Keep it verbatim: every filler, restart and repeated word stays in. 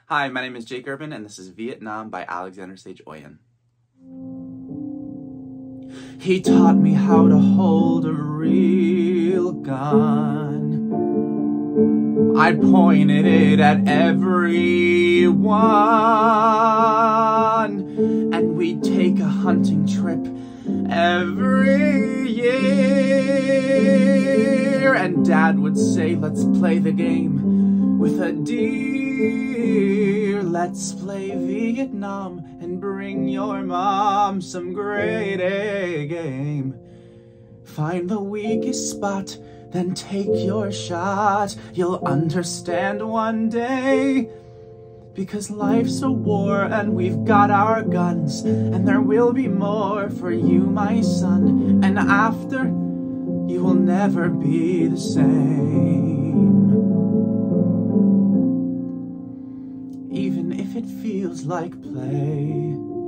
Hi, my name is Jake Urban, and this is Vietnam by Alexander Sage Oyen. He taught me how to hold a real gun. I'd pointed it at everyone, and we'd take a hunting trip every year. And Dad would say, let's play the game with a deer. Let's play Vietnam and bring your mom some great A game. Find the weakest spot, then take your shot. You'll understand one day, because life's a war and we've got our guns, and there will be more for you, my son. And after, you will never be the same. Even if it feels like play.